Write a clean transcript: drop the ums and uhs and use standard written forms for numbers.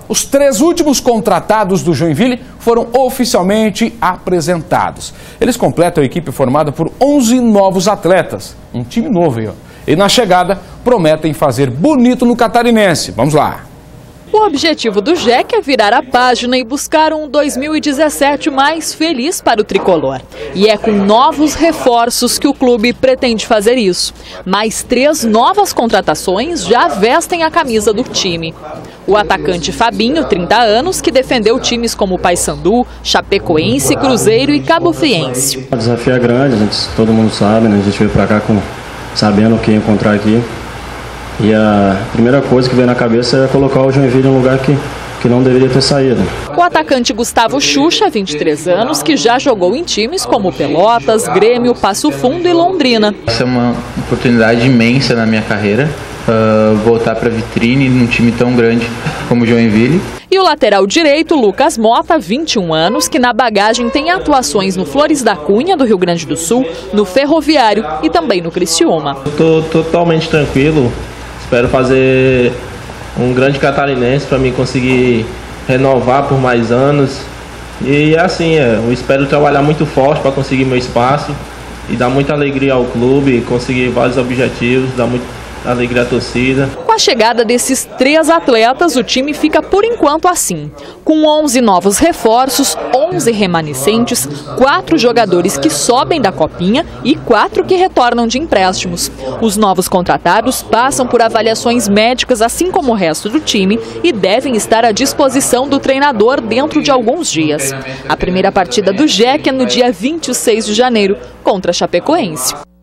Os 3 últimos contratados do Joinville foram oficialmente apresentados. Eles completam a equipe formada por 11 novos atletas, um time novo aí, ó. E na chegada prometem fazer bonito no Catarinense. Vamos lá. O objetivo do JEC é virar a página e buscar um 2017 mais feliz para o tricolor. E é com novos reforços que o clube pretende fazer isso. Mais 3 novas contratações já vestem a camisa do time. O atacante Fabinho, 30 anos, que defendeu times como Paysandu, Chapecoense, Cruzeiro e Cabo Friense. O desafio é grande, todo mundo sabe, né? A gente veio para cá sabendo o que ia encontrar aqui. E a primeira coisa que veio na cabeça é colocar o Joinville em um lugar que não deveria ter saído. O atacante Gustavo Xuxa, 23 anos, que já jogou em times como Pelotas, Grêmio, Passo Fundo e Londrina. Essa é uma oportunidade imensa na minha carreira, voltar para a vitrine num time tão grande como o Joinville. E o lateral direito, Lucas Mota, 21 anos, que na bagagem tem atuações no Flores da Cunha, do Rio Grande do Sul, no Ferroviário e também no Criciúma. Estou totalmente tranquilo. Espero fazer um grande catarinense para mim conseguir renovar por mais anos. E assim, eu espero trabalhar muito forte para conseguir meu espaço e dar muita alegria ao clube, conseguir vários objetivos, dar muita alegria à torcida. Com a chegada desses 3 atletas, o time fica por enquanto assim, com 11 novos reforços, 11 remanescentes, 4 jogadores que sobem da copinha e 4 que retornam de empréstimos. Os novos contratados passam por avaliações médicas, assim como o resto do time, e devem estar à disposição do treinador dentro de alguns dias. A primeira partida do JEC é no dia 26 de janeiro, contra a Chapecoense.